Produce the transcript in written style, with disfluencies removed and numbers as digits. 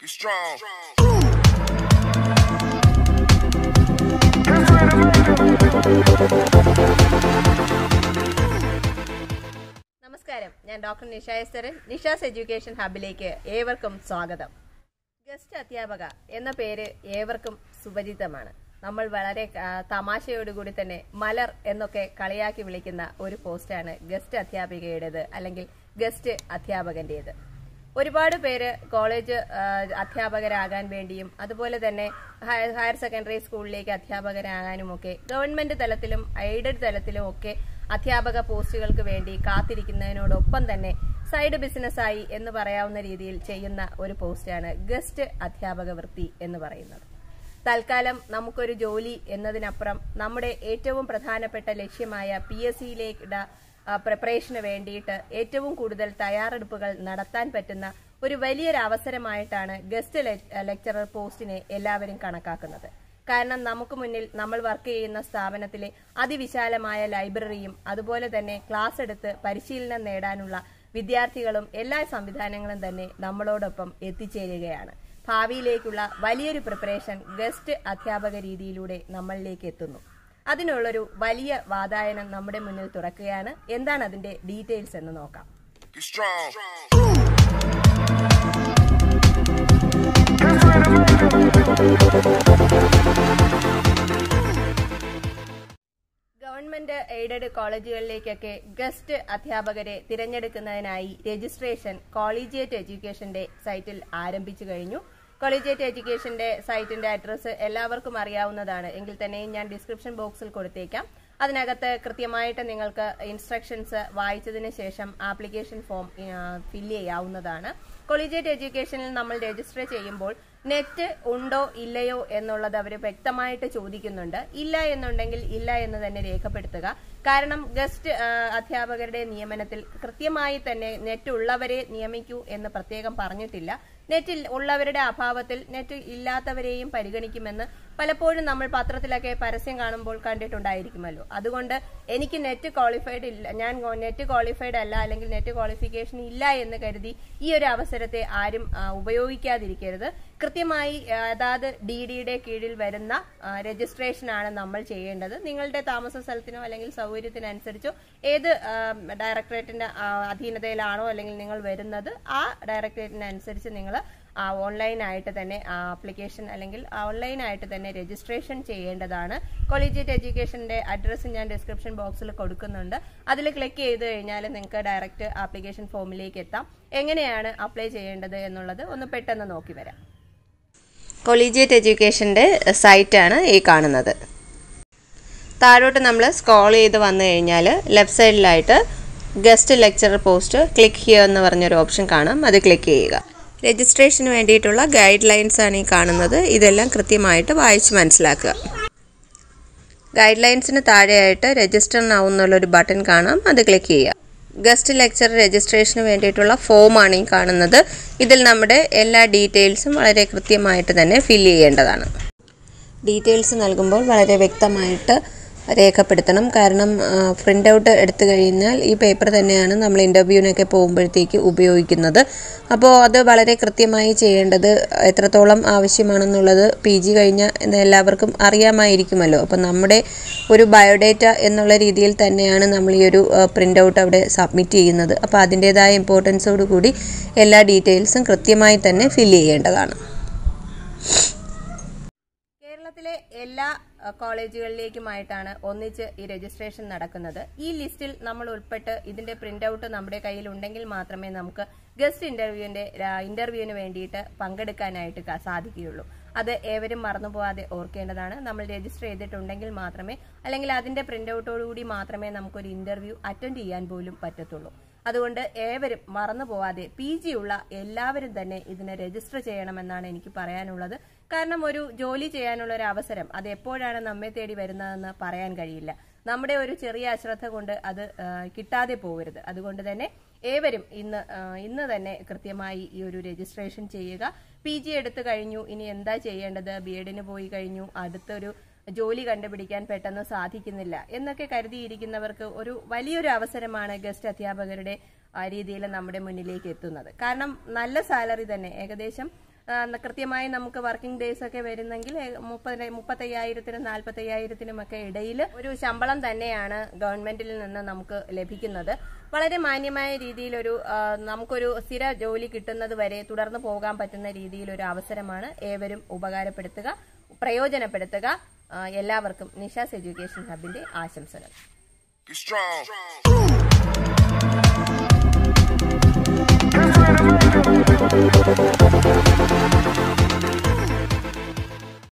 Be strong. നമസ്കാരം, ഞാൻ doctor Nisha Estharan. Nisha's education ഹബിലേക്ക് ഏവർക്കും സ്വാഗതം. ഗസ്റ്റ് അധ്യാപക എന്ന പേര് ഏവർക്കും സുപരിചിതമാണ്. നമ്മൾ വളരെ തമാശയോടുകൂടി തന്നെ മലർ എന്നൊക്കെ കളിയാക്കി വിളിക്കുന്ന ഒരു പോസ്റ്റാണ് ഗസ്റ്റ് അധ്യാപികയുടേത് അല്ലെങ്കിൽ ഗസ്റ്റ് അധ്യാപകന്റേത്. ഒരുപാട് പേര് കോളേജ് അധ്യാപകരാകാൻ വേണ്ടിയും അതുപോലെ തന്നെ ഹയർ സെക്കൻഡറി സ്കൂളിലേക്ക് അധ്യാപകരാകാനുമൊക്കെ ഗവൺമെന്റ് തലത്തിലും എയ്ഡഡ് തലത്തിലും ഒക്കെ അധ്യാപക പോസ്റ്റുകൾക്ക് വേണ്ടി കാത്തിരിക്കുന്നതിനോടൊപ്പം തന്നെ സൈഡ് ബിസിനസ്സായി എന്ന് പറയാവുന്ന രീതിയിൽ ചെയ്യുന്ന ഒരു പോസ്റ്റാണ് ഗസ്റ്റ് അധ്യാപക വൃത്തി എന്ന് പറയുന്നത്. തൽക്കാലം നമുക്കൊരു ജോലി എന്നതിനപ്പുറം നമ്മുടെ ഏറ്റവും പ്രധാനപ്പെട്ട ലക്ഷ്യമായ PSCയിലേക്കുള്ള പ്രിപ്പറേഷന് വേണ്ടിയിട്ട് ഏറ്റവും കൂടുതൽ തയ്യാറെടുപ്പുകൾ നടത്താൻ പറ്റുന്ന ഒരു വലിയൊരു അവസരമായിട്ടാണ് ഗസ്റ്റ് ലെക്ചറർ പോസ്റ്റിനെ എല്ലാവരും കണക്കാക്കുന്നത്. കാരണം നമുക്ക് മുന്നിൽ നമ്മൾ വർക്ക് ചെയ്യുന്ന സ്ഥാപനത്തിലെ അതിവിശാലമായ ലൈബ്രറിയും അതുപോലെ തന്നെ ക്ലാസ് എടുത്ത് പരിശീലനം നേടാനുള്ള വിദ്യാർത്ഥികളും എല്ലാ സംവിധാനങ്ങളും തന്നെ നമ്മളോടൊപ്പം എത്തിച്ചേരുകയാണ്. ഭാവിയിലേക്കുള്ള വലിയൊരു പ്രിപ്പറേഷൻ ഗസ്റ്റ് അധ്യാപക രീതിയിലൂടെ നമ്മളിലേക്ക് എത്തുന്നു. അതിനുള്ളൊരു വലിയ വാതായനം നമ്മുടെ മുന്നിൽ തുറക്കുകയാണ്. എന്താണ് അതിന്റെ ഡീറ്റെയിൽസ് എന്ന് നോക്കാം. ഗവൺമെന്റ് എയ്ഡഡ് കോളേജുകളിലേക്കൊക്കെ ഗസ്റ്റ് അധ്യാപകരെ തിരഞ്ഞെടുക്കുന്നതിനായി രജിസ്ട്രേഷൻ കോളീജിയേറ്റ് എഡ്യൂക്കേഷന്റെ സൈറ്റിൽ ആരംഭിച്ചു കഴിഞ്ഞു. കോളീജിയേറ്റ് എഡ്യൂക്കേഷന്റെ സൈറ്റിന്റെ അഡ്രസ്സ് എല്ലാവർക്കും അറിയാവുന്നതാണ്. എങ്കിൽ തന്നെയും ഞാൻ ഡിസ്ക്രിപ്ഷൻ ബോക്സിൽ കൊടുത്തേക്കാം. അതിനകത്ത് കൃത്യമായിട്ട് നിങ്ങൾക്ക് ഇൻസ്ട്രക്ഷൻസ് വായിച്ചതിന് ശേഷം ആപ്ലിക്കേഷൻ ഫോം ഫില്ല് ചെയ്യാവുന്നതാണ്. കോളീജിയേറ്റ് എഡ്യൂക്കേഷനിൽ നമ്മൾ രജിസ്റ്റർ ചെയ്യുമ്പോൾ നെറ്റ് ഉണ്ടോ ഇല്ലയോ എന്നുള്ളത് അവർ വ്യക്തമായിട്ട് ചോദിക്കുന്നുണ്ട്. ഇല്ല എന്നുണ്ടെങ്കിൽ ഇല്ല എന്ന് തന്നെ രേഖപ്പെടുത്തുക. കാരണം ഗസ്റ്റ് അധ്യാപകരുടെ നിയമനത്തിൽ കൃത്യമായി തന്നെ നെറ്റ് ഉള്ളവരെ നിയമിക്കൂ എന്ന് പ്രത്യേകം പറഞ്ഞിട്ടില്ല. നെറ്റിൽ ഉള്ളവരുടെ അഭാവത്തിൽ നെറ്റ് ഇല്ലാത്തവരെയും പരിഗണിക്കുമെന്ന് പലപ്പോഴും നമ്മൾ പത്രത്തിലൊക്കെ പരസ്യം കാണുമ്പോൾ കണ്ടിട്ടുണ്ടായിരിക്കുമല്ലോ. അതുകൊണ്ട് എനിക്ക് നെറ്റ് ക്വാളിഫൈഡ് ഇല്ല, ഞാൻ നെറ്റ് ക്വാളിഫൈഡ് അല്ല അല്ലെങ്കിൽ നെറ്റ് ക്വാളിഫിക്കേഷൻ ഇല്ല എന്ന് കരുതി ഈ ഒരു അവസരത്തെ ആരും ഉപയോഗിക്കാതിരിക്കരുത്. കൃത്യമായി അതാത് DDയുടെ കീഴിൽ വരുന്ന രജിസ്ട്രേഷനാണ് നമ്മൾ ചെയ്യേണ്ടത്. നിങ്ങളുടെ താമസ സ്ഥലത്തിനോ അല്ലെങ്കിൽ സൗകര്യത്തിനനുസരിച്ചോ ഏത് ഡയറക്ടറേറ്റിന്റെ അധീനതയിലാണോ അല്ലെങ്കിൽ നിങ്ങൾ വരുന്നത് ആ ഡയറക്ടറേറ്റിനനുസരിച്ച് നിങ്ങൾ ഓൺലൈനായിട്ട് തന്നെ ആപ്ലിക്കേഷൻ അല്ലെങ്കിൽ ഓൺലൈനായിട്ട് തന്നെ രജിസ്ട്രേഷൻ ചെയ്യേണ്ടതാണ്. കോളീജിയേറ്റ് എഡ്യൂക്കേഷന്റെ അഡ്രസ്സ് ഞാൻ ഡിസ്ക്രിപ്ഷൻ ബോക്സിൽ കൊടുക്കുന്നുണ്ട്. അതിൽ ക്ലിക്ക് ചെയ്ത് കഴിഞ്ഞാൽ നിങ്ങൾക്ക് ഡയറക്റ്റ് ആപ്ലിക്കേഷൻ ഫോമിലേക്ക് എത്താം. എങ്ങനെയാണ് അപ്ലൈ ചെയ്യേണ്ടത് എന്നുള്ളത് ഒന്ന് പെട്ടെന്ന് നോക്കി വരാം. കോളീജിയേറ്റ് എഡ്യൂക്കേഷന്റെ സൈറ്റാണ് ഈ കാണുന്നത്. താഴോട്ട് നമ്മൾ സ്ക്രോൾ ചെയ്ത് വന്നു കഴിഞ്ഞാൽ ലെഫ്റ്റ് സൈഡിലായിട്ട് guest lecturer post click here എന്ന് പറഞ്ഞൊരു ഓപ്ഷൻ കാണാം. അത് ക്ലിക്ക് ചെയ്യുക. രജിസ്ട്രേഷന് വേണ്ടിയിട്ടുള്ള ഗൈഡ് ലൈൻസ് ആണ് ഈ കാണുന്നത്. ഇതെല്ലാം കൃത്യമായിട്ട് വായിച്ച് മനസ്സിലാക്കുക. ഗൈഡ് ലൈൻസിന് താഴെയായിട്ട് രജിസ്റ്റർ നൗ എന്നുള്ളൊരു ബട്ടൺ കാണാം. അത് ക്ലിക്ക് ചെയ്യുക. ഗസ്റ്റ് ലെക്ചർ രജിസ്ട്രേഷന് വേണ്ടിയിട്ടുള്ള ഫോമാണ് ഈ കാണുന്നത്. ഇതിൽ നമ്മുടെ എല്ലാ ഡീറ്റെയിൽസും വളരെ കൃത്യമായിട്ട് തന്നെ ഫില്ല് ചെയ്യേണ്ടതാണ്. ഡീറ്റെയിൽസ് നൽകുമ്പോൾ വളരെ വ്യക്തമായിട്ട് രേഖപ്പെടുത്തണം. കാരണം പ്രിൻ്റ് ഔട്ട് എടുത്തു കഴിഞ്ഞാൽ ഈ പേപ്പർ തന്നെയാണ് നമ്മൾ ഇൻ്റർവ്യൂവിനൊക്കെ പോകുമ്പോഴത്തേക്ക് ഉപയോഗിക്കുന്നത്. അപ്പോൾ അത് വളരെ കൃത്യമായി ചെയ്യേണ്ടത് എത്രത്തോളം ആവശ്യമാണെന്നുള്ളത് PG കഴിഞ്ഞ എല്ലാവർക്കും അറിയാമായിരിക്കുമല്ലോ. അപ്പോൾ നമ്മുടെ ഒരു ബയോഡേറ്റ എന്നുള്ള രീതിയിൽ തന്നെയാണ് നമ്മൾ ഈ ഒരു പ്രിൻ്റ് ഔട്ട് അവിടെ സബ്മിറ്റ് ചെയ്യുന്നത്. അപ്പോൾ അതിൻ്റേതായ ഇമ്പോർട്ടൻസോട് കൂടി എല്ലാ ഡീറ്റെയിൽസും കൃത്യമായി തന്നെ ഫില്ല് ചെയ്യേണ്ടതാണ്. കേരളത്തിലെ എല്ലാ കോളേജുകളിലേക്കുമായിട്ടാണ് ഒന്നിച്ച് ഈ രജിസ്ട്രേഷൻ നടക്കുന്നത്. ഈ ലിസ്റ്റിൽ നമ്മൾ ഉൾപ്പെട്ട് ഇതിന്റെ പ്രിന്റ് ഔട്ട് നമ്മുടെ കയ്യിൽ ഉണ്ടെങ്കിൽ മാത്രമേ നമുക്ക് ഗസ്റ്റ് ഇന്റർവ്യൂവിന് വേണ്ടിയിട്ട് പങ്കെടുക്കാനായിട്ട് സാധിക്കുകയുള്ളൂ. അത് ഏവരും മറന്നുപോകാതെ ഓർക്കേണ്ടതാണ്. നമ്മൾ രജിസ്റ്റർ ചെയ്തിട്ടുണ്ടെങ്കിൽ മാത്രമേ അല്ലെങ്കിൽ അതിന്റെ പ്രിന്റ് ഔട്ടോടുകൂടി മാത്രമേ നമുക്കൊരു ഇന്റർവ്യൂ അറ്റൻഡ് ചെയ്യാൻ പോലും പറ്റത്തുള്ളൂ. അതുകൊണ്ട് ഏവരും മറന്നു പോവാതെ PG ഉള്ള എല്ലാവരും തന്നെ ഇതിനെ രജിസ്റ്റർ ചെയ്യണമെന്നാണ് എനിക്ക് പറയാനുള്ളത്. കാരണം ഒരു ജോലി ചെയ്യാനുള്ള ഒരു അവസരം അത് എപ്പോഴാണ് നമ്മെ തേടി വരുന്നതെന്ന് പറയാൻ കഴിയില്ല. നമ്മുടെ ഒരു ചെറിയ അശ്രദ്ധ കൊണ്ട് അത് കിട്ടാതെ പോകരുത്. അതുകൊണ്ട് തന്നെ ഏവരും ഇന്ന് തന്നെ കൃത്യമായി ഈ ഒരു രജിസ്ട്രേഷൻ ചെയ്യുക. PG എടുത്തു കഴിഞ്ഞു, ഇനി എന്താ ചെയ്യേണ്ടത്? BEdന് പോയി കഴിഞ്ഞു, അടുത്തൊരു ജോലി കണ്ടുപിടിക്കാൻ പെട്ടെന്ന് സാധിക്കുന്നില്ല എന്നൊക്കെ കരുതിയിരിക്കുന്നവർക്ക് ഒരു വലിയൊരു അവസരമാണ് ഗസ്റ്റ് അധ്യാപകരുടെ രീതിയിൽ നമ്മുടെ മുന്നിലേക്ക് എത്തുന്നത്. കാരണം നല്ല സാലറി തന്നെ ഏകദേശം കൃത്യമായി നമുക്ക് വർക്കിംഗ് ഡേയ്സ് ഒക്കെ വരുന്നെങ്കിൽ 35,000-നും 40,000-നും ഒക്കെ ഇടയിൽ ഒരു ശമ്പളം തന്നെയാണ് ഗവൺമെന്റിൽ നിന്ന് നമുക്ക് ലഭിക്കുന്നത്. വളരെ മാന്യമായ രീതിയിൽ നമുക്കൊരു സ്ഥിര ജോലി കിട്ടുന്നത് വരെ തുടർന്ന് പോകാൻ പറ്റുന്ന രീതിയിൽ ഒരു അവസരമാണ്. ഏവരും പ്രയോജനപ്പെടുത്തുക. എല്ലാവർക്കും നിഷാസ് എഡ്യൂക്കേഷൻ ഹബിന്റെ ആശംസകൾ.